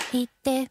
言って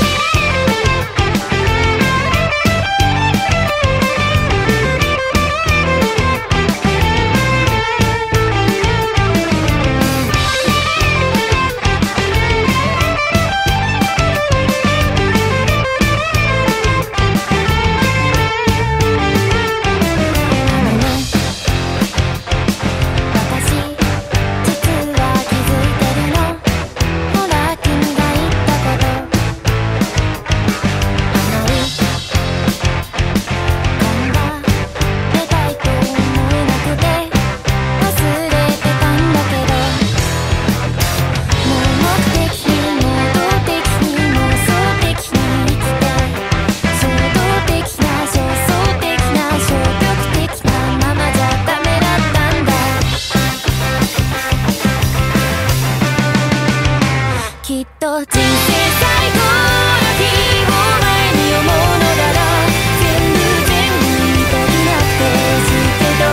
きっと人生最後の日を前に思うのなら全部言いたくなくてすけど、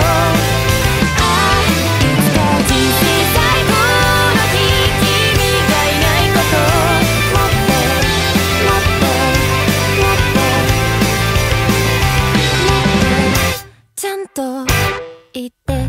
いつか人生最後の日君がいないこともっともっともっともっとちゃんと言って